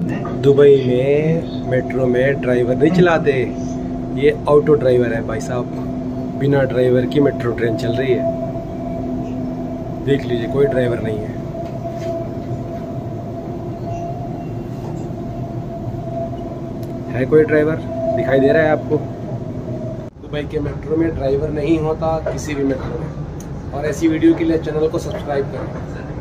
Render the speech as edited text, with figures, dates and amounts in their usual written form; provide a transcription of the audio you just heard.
Dubai में metro में driver नहीं चलाते, ये ऑटो ड्राइवर है भाई साहब। बिना ड्राइवर की मेट्रो ट्रेन चल रही है, देख लीजिए कोई ड्राइवर नहीं है। है कोई ड्राइवर दिखाई दे रहा है आपको? दुबई के मेट्रो में ड्राइवर नहीं होता किसी भी मेट्रो में। और ऐसी वीडियो के लिए चैनल को सब्सक्राइब करें।